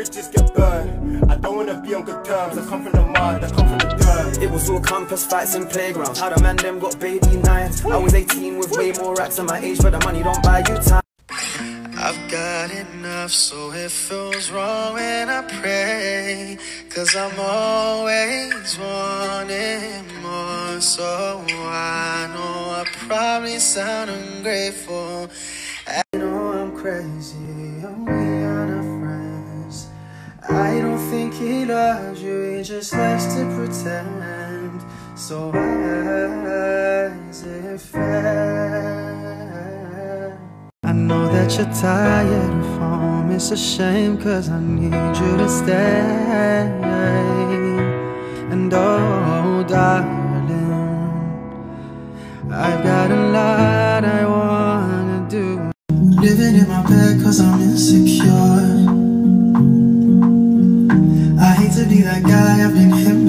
bridges get burned. I don't wanna be on good terms. I come from the mud, I come from the dirt. It was all campus fights in playgrounds. How the man them got baby nights. I was 18 with way more racks than my age, but the money don't buy you time. I've got enough, so it feels wrong when I pray, 'cause I'm always wanting more. So I know I probably sound ungrateful. I know I'm crazy, and we are not friends. I don't think he loves you, he just likes to pretend. So why is it fair? I know that you're tired of home, it's a shame 'cause I need you to stay. And oh darling, I've got a lot I wanna do. Living in my bed 'cause I'm insecure. I hate to be that guy, I've been him